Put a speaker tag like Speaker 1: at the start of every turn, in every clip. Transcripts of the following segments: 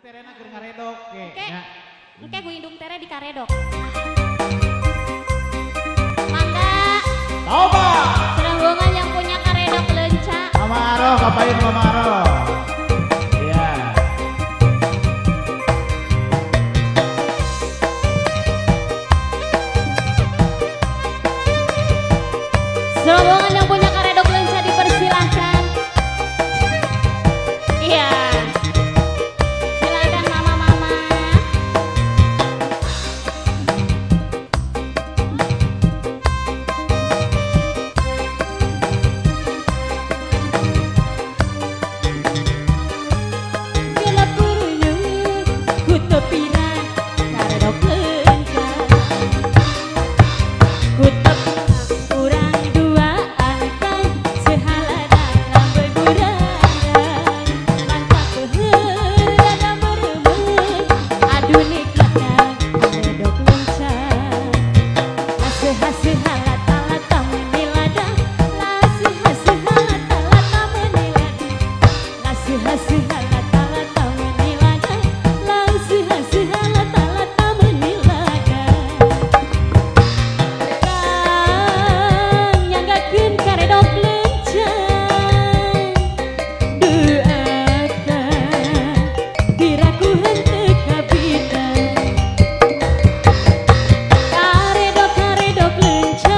Speaker 1: terena keur ngaredok ge.
Speaker 2: Engke gue indung tere di karedok. Mangga.
Speaker 1: Coba.
Speaker 2: Serembungan yang punya karedok lenca.
Speaker 1: Mama Aroh, kapain Mama Aroh? Iya.
Speaker 2: Serembungan yang punya karedok lenca dipersilahkan. Iya. Silakan mama-mama. Bila purunya ku tepina karedok lenca. Ku tepina urang duaan kan sehala dalam berburangan. Mantap beheur rada meremeh adunik ladang karedok lenca. Laseuh-haseuh halata-lata meuni ladang, laseuh-haseuh halata-lata meuni ladang, laseuh-haseuh halata-lata meuni ladang, laseuh-haseuh halata-lata meuni ladang. Kang nyanggakeun karedok lenca, duakan diraku henteu kabidang. Karedok lenca,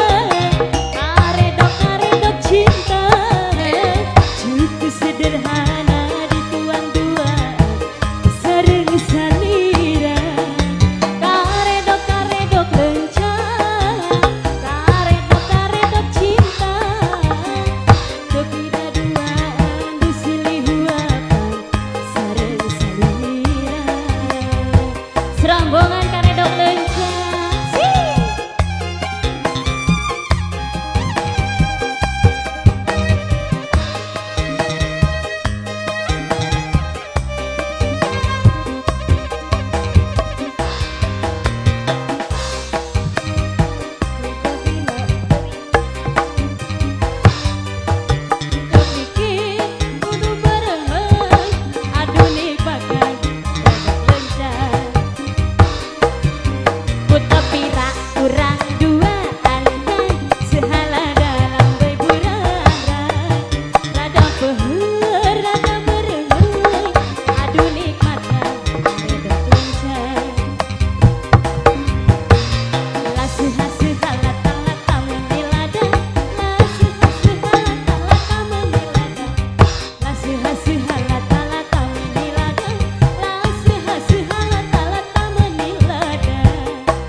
Speaker 2: karedok cinta, cukup sederhana dituang duaan sareng salira. Karedok lenca, karedok cinta, kepida duaan disilih huapan sareng salira. Serambungan karedok lenca. Kepikir kudu barengan adunik bagai karedok lenca. Ku tepira urang duaan kan sehala dalam berburangan. Rada peuheur rada merengeng adunik mata karedok lenca. Laseuh-haseuh halata-lata meuni ladang, laseuh-haseuh halata-lata meuni ladang, laseuh-haseuh halata-lata meuni ladang, laseuh-haseuh halata-lata meuni ladang.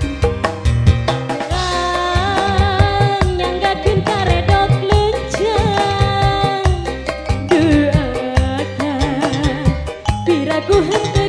Speaker 2: Kang nyanggakeun karedok lenca, duakan piraku henteu